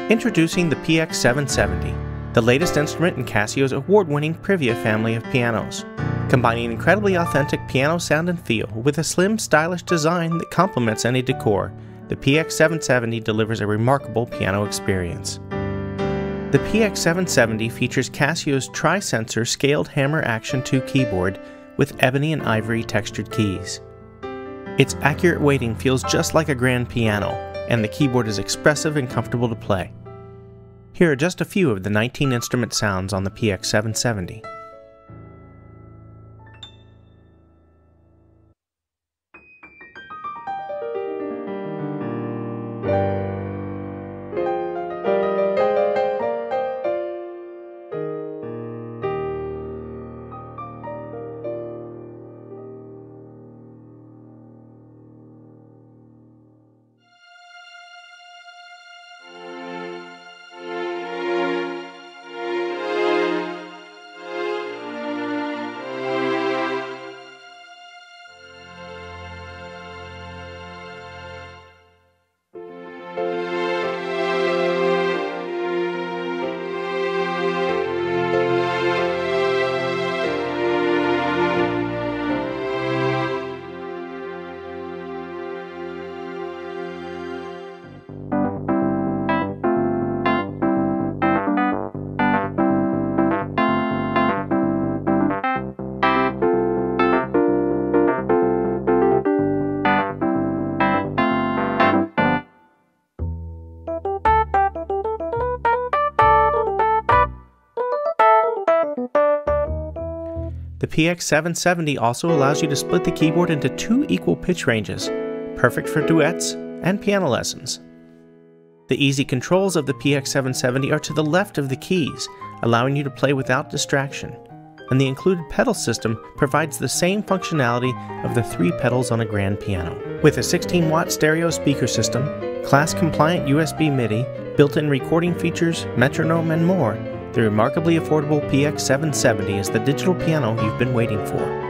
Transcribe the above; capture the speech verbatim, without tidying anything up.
Introducing the P X seven seventy, the latest instrument in Casio's award-winning Privia family of pianos. Combining incredibly authentic piano sound and feel with a slim, stylish design that complements any decor, the P X seven seventy delivers a remarkable piano experience. The P X seven seventy features Casio's tri-sensor scaled hammer action two keyboard with ebony and ivory textured keys. Its accurate weighting feels just like a grand piano, and the keyboard is expressive and comfortable to play. Here are just a few of the nineteen instrument sounds on the P X seven seventy. The P X seven seventy also allows you to split the keyboard into two equal pitch ranges, perfect for duets and piano lessons. The easy controls of the P X seven seventy are to the left of the keys, allowing you to play without distraction, and the included pedal system provides the same functionality of the three pedals on a grand piano. With a sixteen watt stereo speaker system, class-compliant U S B MIDI, built-in recording features, metronome, and more, the remarkably affordable P X seven seventy is the digital piano you've been waiting for.